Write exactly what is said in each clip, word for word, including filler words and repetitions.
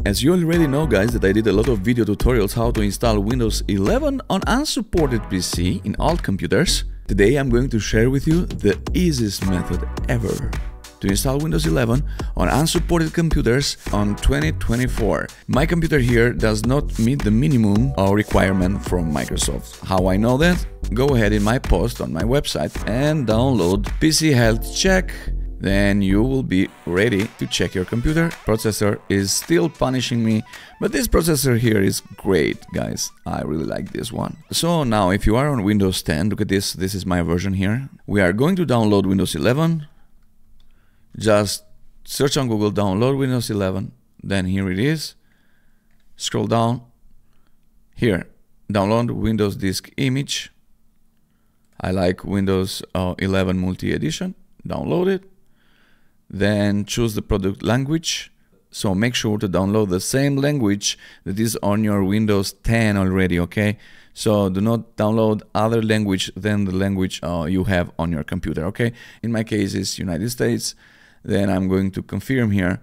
As you already know, guys, that I did a lot of video tutorials how to install Windows eleven on unsupported P C in old computers. Today I'm going to share with you the easiest method ever to install Windows eleven on unsupported computers on twenty twenty-four. My computer here does not meet the minimum or requirement from Microsoft. How I know that? Go ahead in my post on my website and download P C Health Check. Then you will be ready to check your computer. Processor is still punishing me, but this processor here is great, guys. I really like this one. So now if you are on Windows ten, look at this, this is my version here. We are going to download Windows eleven. Just search on Google, download Windows eleven. Then here it is. Scroll down. Here, download Windows Disk Image. I like Windows uh, eleven Multi Edition. Download it. Then choose the product language. So make sure to download the same language that is on your Windows ten already, okay? So do not download other language than the language uh, you have on your computer, okay? In my case, it's United States. Then I'm going to confirm here.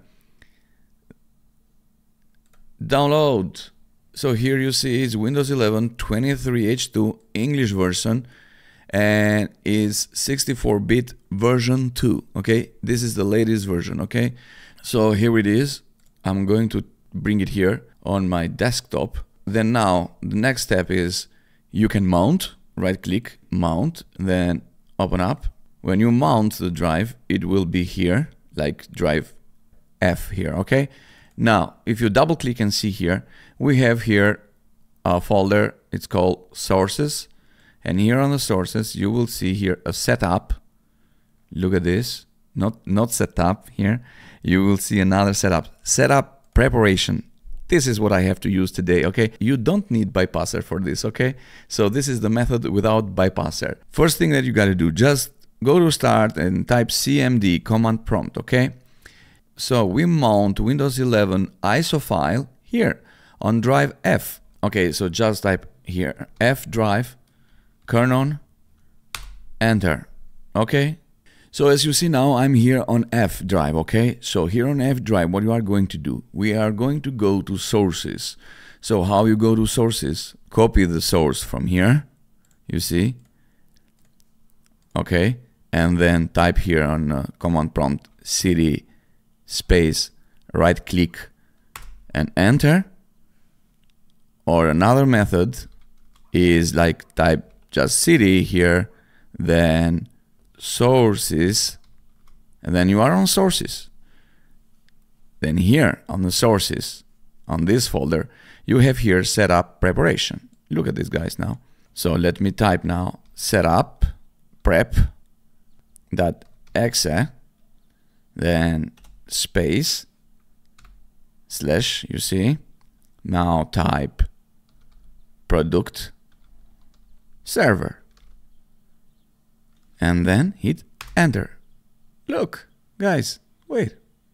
Download. So here you see it's Windows eleven twenty-three H two English version. And is sixty-four bit version two, okay? This is the latest version, okay? So here it is. I'm going to bring it here on my desktop. Then now the next step is you can mount, right click, mount, then open up. When you mount the drive, it will be here, like drive F here, okay? Now, if you double click and see here, we have here a folder, it's called sources. And here on the sources, you will see here a setup. Look at this, not, not setup here. You will see another setup, setup preparation. This is what I have to use today, okay? You don't need bypasser for this, okay? So this is the method without bypasser. First thing that you gotta do, just go to start and type C M D Command prompt, okay? So we mount Windows eleven I S O file here on drive F. Okay, so just type here, F drive, kernel, enter, okay? So as you see now, I'm here on F drive, okay? So here on F drive, what you are going to do, we are going to go to sources. So how you go to sources, copy the source from here, you see, okay? And then type here on uh, command prompt, cd space, right click and enter. Or another method is like type just cd here, then sources, and then you are on sources. Then here on the sources, on this folder, you have here setup preparation. Look at this, guys, now. So let me type now setup prep dot exe, then space slash, you see. Now type product server and then hit enter. Look, guys, wait,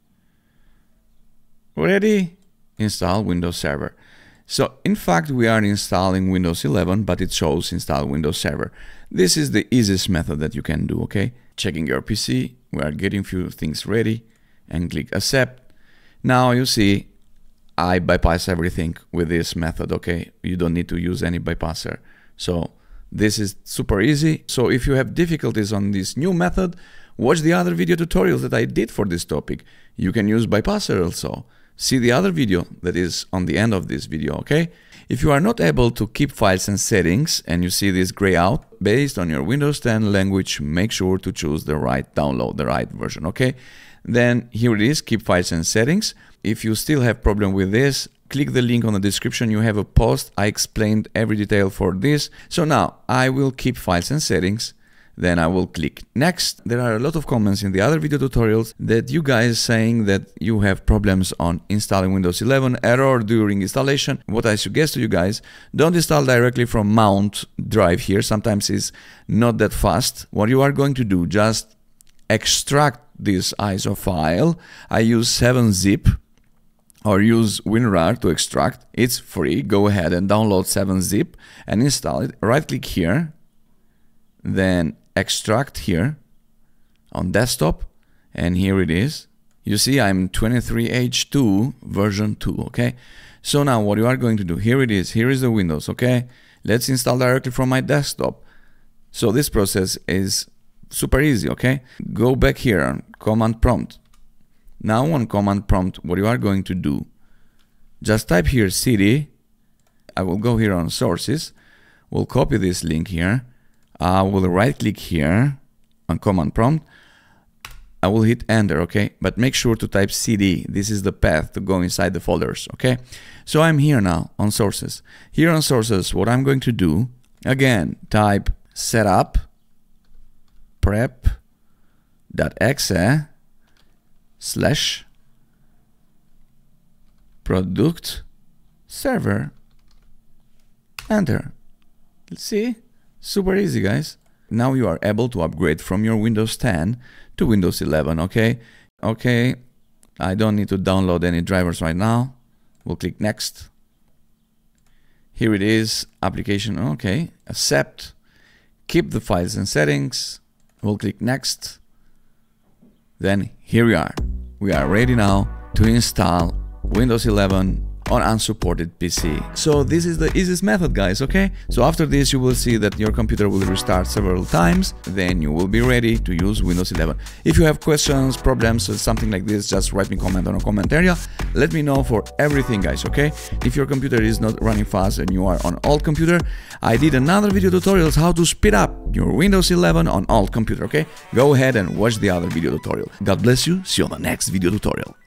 ready? Install Windows Server. So in fact we are installing Windows eleven, but it shows install Windows Server. This is the easiest method that you can do, okay? Checking your P C, we are getting few things ready and click accept. Now you see I bypass everything with this method, okay? You don't need to use any bypasser. So this is super easy. So if you have difficulties on this new method, watch the other video tutorials that I did for this topic. You can use bypasser also. See the other video that is on the end of this video, okay? If you are not able to keep files and settings and you see this gray out based on your Windows ten language, make sure to choose the right download, the right version, okay? Then here it is, keep files and settings. If you still have problem with this, click the link on the description. You have a post. I explained every detail for this. So now I will keep files and settings. Then I will click next. There are a lot of comments in the other video tutorials that you guys saying that you have problems on installing Windows eleven, error during installation. What I suggest to you guys, don't install directly from mount drive here. Sometimes it's not that fast. What you are going to do, just extract this I S O file. I use seven zip or use WinRAR to extract. It's free. Go ahead and download seven zip and install it. Right click here, then extract here on desktop, and here it is. You see, I'm twenty-three H two version two, okay? So now what you are going to do, here it is, here is the Windows, okay? Let's install directly from my desktop. So this process is super easy, okay? Go back here on command prompt. Now on command prompt, what you are going to do, just type here cd. I will go here on sources. We'll copy this link here. I will right click here on command prompt. I will hit enter, okay? But make sure to type cd. This is the path to go inside the folders, okay? So I'm here now on sources. Here on sources, what I'm going to do, again, type setup prep.exe slash product server. Enter. See? Super easy, guys. Now you are able to upgrade from your Windows ten to Windows eleven, okay? Okay, I don't need to download any drivers right now. We'll click next. Here it is, application, okay, accept. Keep the files and settings. We'll click next. Then here we are. We are ready now to install Windows eleven on unsupported P C. So this is the easiest method, guys, okay? So after this you will see that your computer will restart several times, then you will be ready to use Windows eleven. If you have questions, problems, or something like this, just write me a comment on a comment area. Let me know for everything, guys, okay? If your computer is not running fast and you are on old computer, I did another video tutorials how to speed up your Windows eleven on old computer, okay? Go ahead and watch the other video tutorial. God bless you, see you on the next video tutorial.